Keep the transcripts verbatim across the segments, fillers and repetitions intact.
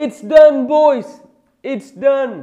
It's done, boys. It's done.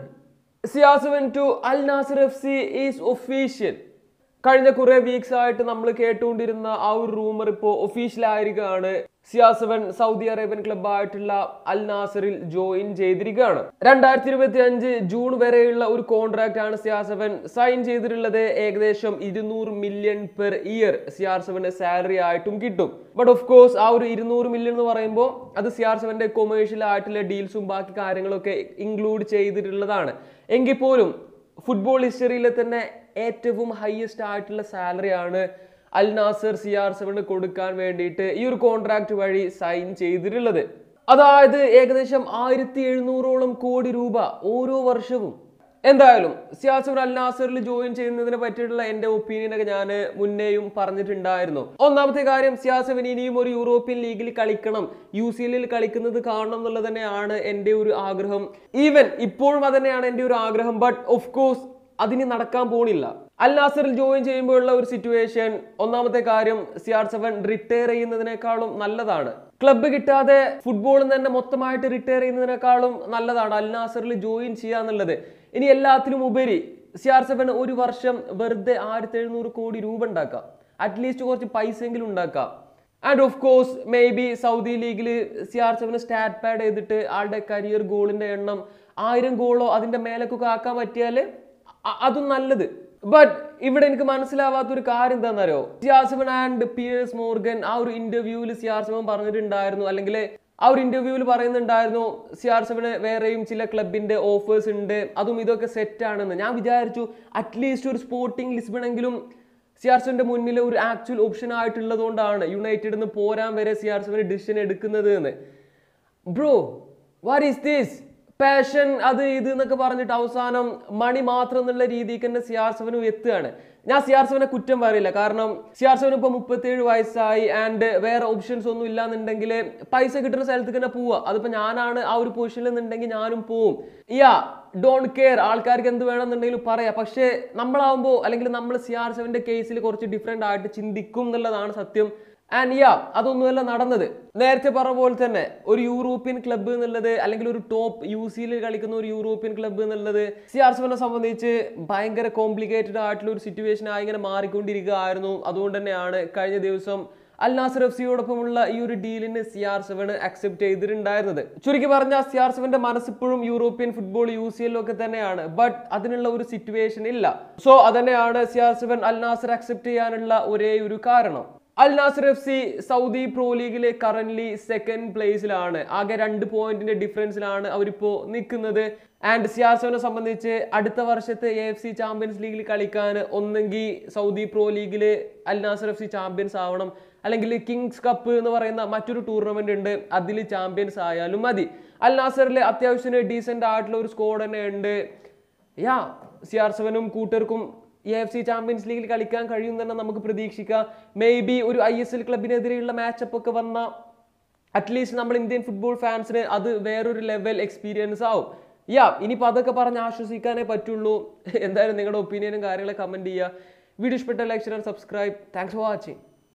C R seven to Al Nassr F C is official. കഴിഞ്ഞ കുറെ weeks ആയിട്ട് നമ്മൾ കേട്ടുകൊണ്ടിരുന്ന ആ ഒരു റൂമർ ഇപ്പോൾ ഒഫീഷ്യൽ ആയിരിക്കുകയാണ്. C R seven Saudi Arabian ക്ലബ്ബായിട്ടുള്ള അൽ നാസറിൽ ജോയിൻ ചെയ്തിരിക്കുകയാണ്. രണ്ടായിരത്തി ഇരുപത്തി അഞ്ച് ജൂൺ വരെയുള്ള ഒരു കോൺട്രാക്ട് ആണ് സി ആർ സെവൻ സൈൻ ചെയ്തിട്ടുള്ളത്. ഏകദേശം ഇരുന്നൂറ് million per year C R സെവന് സാലറി ആയിട്ടും കിട്ടും. ബട്ട് ഓഫ് കോഴ്സ് ആ ഒരു ഇരുന്നൂറ് മില്യൺ എന്ന് പറയുമ്പോൾ അത് സി ആർ സെവന്റെ കൊമേഴ്ഷ്യൽ ആയിട്ടുള്ള ഡീൽസും ബാക്കി കാര്യങ്ങളൊക്കെ ഇൻക്ലൂഡ് ചെയ്തിട്ടുള്ളതാണ്. എങ്കിൽ പോലും ഫുട്ബോൾ ഹിസ്റ്ററിയിലെ തന്നെ ഏറ്റവും ഹയസ്റ്റ് ആയിട്ടുള്ള സാലറിയാണ് അൽ നാസർ സി ആർ സെവന് കൊടുക്കാൻ വേണ്ടിയിട്ട് ഈ ഒരു കോൺട്രാക്ട് വഴി സൈൻ ചെയ്തിട്ടുള്ളത്. അതായത് ഏകദേശം ആയിരത്തി എഴുന്നൂറോളം കോടി രൂപ ഓരോ വർഷവും. എന്തായാലും സി ആർ സെവൻ അൽ നാസറിൽ ജോയിൻ ചെയ്യുന്നതിനെ പറ്റിയിട്ടുള്ള എന്റെ ഒപ്പീനിയൻ ഒക്കെ ഞാൻ മുന്നേയും പറഞ്ഞിട്ടുണ്ടായിരുന്നു. ഒന്നാമത്തെ കാര്യം, സി ആർ സെവൻ ഇനിയും ഒരു യൂറോപ്യൻ ലീഗിൽ കളിക്കണം, യു സി എല്ലിൽ കളിക്കുന്നത് കാണണം എന്നുള്ളത് തന്നെയാണ് എൻ്റെ ഒരു ആഗ്രഹം. ഈവൻ ഇപ്പോഴും അത് തന്നെയാണ് എൻ്റെ ഒരു ആഗ്രഹം. ബട്ട് ഓഫ് കോഴ്സ് അതിന് നടക്കാൻ പോണില്ല. അൽ നാസറിൽ ജോയിൻ ചെയ്യുമ്പോഴുള്ള ഒരു സിറ്റുവേഷൻ, ഒന്നാമത്തെ കാര്യം, സി ആർ സെവൻ റിട്ടയർ ചെയ്യുന്നതിനേക്കാളും നല്ലതാണ്. ക്ലബ്ബ് കിട്ടാതെ ഫുട്ബോളിൽ തന്നെ മൊത്തമായിട്ട് റിട്ടയർ ചെയ്യുന്നതിനേക്കാളും നല്ലതാണ് അൽ നാസറിൽ ജോയിൻ ചെയ്യാന്നുള്ളത്. ഇനി എല്ലാത്തിലും ഉപരി സി ആർ സെവൻ ഒരു വർഷം വെറുതെ ആയിരത്തി എഴുന്നൂറ് കോടി രൂപ ഉണ്ടാക്കാം, അറ്റ്ലീസ്റ്റ് കുറച്ച് പൈസ എങ്കിലും ഉണ്ടാക്കാം. And of course maybe Saudi ലീഗിൽ സി ആർ സെവന് സ്റ്റാറ്റ് പാഡ് ചെയ്തിട്ട് ആളുടെ കരിയർ ഗോളിന്റെ എണ്ണം ആയിരം ഗോളോ അതിന്റെ മേലൊക്കെ ആക്കാൻ പറ്റിയാൽ അതും നല്ലത്. ബട്ട് ഇവിടെ എനിക്ക് മനസ്സിലാവാത്തൊരു കാര്യം എന്താണെന്നറിയോ, C R seven and Piers Morgan ആ ഒരു ഇന്റർവ്യൂവിൽ സി ആർ സെവൻ പറഞ്ഞിട്ടുണ്ടായിരുന്നു, അല്ലെങ്കിൽ ആ ഒരു ഇന്റർവ്യൂവിൽ പറയുന്നുണ്ടായിരുന്നു സി ആർ സെവന് വേറെയും ചില ക്ലബിന്റെ ഓഫേഴ്സ് ഉണ്ട്, അതും ഇതൊക്കെ സെറ്റ് ആണെന്ന്. ഞാൻ വിചാരിച്ചു അറ്റ്ലീസ്റ്റ് ഒരു സ്പോർട്ടിംഗ് ലിസ്ബണെങ്കിലും സി ആർ സെവന്റെ മുന്നിൽ ഒരു ആക്ച്വൽ ഓപ്ഷൻ ആയിട്ടുള്ളത് കൊണ്ടാണ് യുണൈറ്റഡിൽ നിന്ന് പോരാൻ വരെ സി ആർ സെവന് ഡിസിഷൻ എടുക്കുന്നത് എന്ന്. Bro, what is this passion, അത് ഇത് എന്നൊക്കെ പറഞ്ഞിട്ട് അവസാനം മണി മാത്രം എന്നുള്ള രീതിക്ക് തന്നെ സി ആർ സെവനും എത്തുകയാണ്. ഞാൻ സി ആർ സെവനെ കുറ്റം പറയില്ല, കാരണം സി ആർ സെവൻ ഇപ്പൊ മുപ്പത്തേഴ് വയസ്സായി ആൻഡ് വേറെ ഓപ്ഷൻസ് ഒന്നും ഇല്ലാന്നുണ്ടെങ്കിൽ പൈസ കിട്ടുന്ന സ്ഥലത്ത് തന്നെ പോവുക. അതിപ്പോ ഞാനാണ് ആ ഒരു പൊസിഷനിൽ നിന്നുണ്ടെങ്കിൽ ഞാനും പോവും. യാ, ഡോണ്ട് കെയർ, ആൾക്കാർക്ക് എന്ത് വേണമെന്നുണ്ടെങ്കിലും പറയാം. പക്ഷേ നമ്മളാവുമ്പോൾ, അല്ലെങ്കിൽ നമ്മൾ സി ആർ സെവന്റെ കേസിൽ കുറച്ച് ഡിഫറെന്റ് ആയിട്ട് ചിന്തിക്കും എന്നുള്ളതാണ് സത്യം. ആൻഡ് യാ, അതൊന്നുമല്ല നടന്നത്. നേരത്തെ പറഞ്ഞ പോലെ തന്നെ ഒരു യൂറോപ്യൻ ക്ലബ്ബ് എന്നുള്ളത്, അല്ലെങ്കിൽ ഒരു ടോപ്പ് യു സിയിൽ കളിക്കുന്ന ഒരു യൂറോപ്യൻ ക്ലബ്ബ് എന്നുള്ളത് സി ആർ സെവനെ സംബന്ധിച്ച് ഭയങ്കര കോംപ്ലിക്കേറ്റഡ് ആയിട്ടുള്ള ഒരു സിറ്റുവേഷൻ ആയി ഇങ്ങനെ മാറിക്കൊണ്ടിരിക്കുകയായിരുന്നു. അതുകൊണ്ട് തന്നെയാണ് കഴിഞ്ഞ ദിവസം അൽ നാസർ എഫ് സിയോടൊപ്പമുള്ള ഈ ഒരു ഡീലിന് സി ആർ സെവൻ അക്സെപ്റ്റ് ചെയ്തിട്ടുണ്ടായിരുന്നത്. ചുരുക്കി പറഞ്ഞാൽ സി ആർ സെവന്റെ മനസ്സിപ്പോഴും യൂറോപ്യൻ ഫുട്ബോൾ യു സി എല്ലും ഒക്കെ തന്നെയാണ്. ബട്ട് അതിനുള്ള ഒരു സിറ്റുവേഷൻ ഇല്ല. സോ അതന്നെയാണ് C R seven Al Nassr accept ചെയ്യാനുള്ള ഒരേ ഒരു കാരണം. Al Nassr F C Saudi pro ലീഗിലെ കറന്റ്ലി സെക്കൻഡ് പ്ലേസിലാണ്. ആകെ രണ്ട് പോയിന്റിന്റെ ഡിഫറൻസിലാണ് അവരിപ്പോ നിൽക്കുന്നത്. ആൻഡ് സി ആർ സെവനെ സംബന്ധിച്ച് അടുത്ത വർഷത്തെ എ എഫ് സി ചാമ്പ്യൻസ് ലീഗിൽ കളിക്കാൻ ഒന്നെങ്കിൽ സൗദി പ്രോ ലീഗില് Al Nassr F C champions ആവണം, അല്ലെങ്കിൽ കിങ്സ് കപ്പ് എന്ന് പറയുന്ന മറ്റൊരു ടൂർണമെന്റ് ഉണ്ട്, അതിൽ ചാമ്പ്യൻസ് ആയാലും മതി. അൽ നാസറിൽ അത്യാവശ്യത്തിന് ഡീസെന്റ് ആയിട്ടുള്ള ഒരു സ്കോഡ് തന്നെ ഉണ്ട്. യാ, സി ആർ സെവനും കൂട്ടർക്കും എ എഫ് സി ചാമ്പ്യൻസ് ലീഗിൽ കളിക്കാൻ കഴിയും തന്നെ നമുക്ക് പ്രതീക്ഷിക്കാം. മേ ബി ഒരു ഐ എസ് എൽ ക്ലബിനെതിരെയുള്ള മാച്ചപ്പ് ഒക്കെ വന്ന അറ്റ്ലീസ്റ്റ് നമ്മൾ ഇന്ത്യൻ ഫുട്ബോൾ ഫാൻസിന് അത് വേറൊരു ലെവൽ എക്സ്പീരിയൻസ് ആവും. യാ, ഇനിയിപ്പോൾ അതൊക്കെ പറഞ്ഞ് ആശ്വസിക്കാനേ പറ്റുള്ളൂ. എന്തായാലും നിങ്ങളുടെ ഒപ്പീനിയനും കാര്യങ്ങളെ കമന്റ് ചെയ്യുക. വീഡിയോ ഇഷ്ടപ്പെട്ട like share and subscribe. Thanks for watching.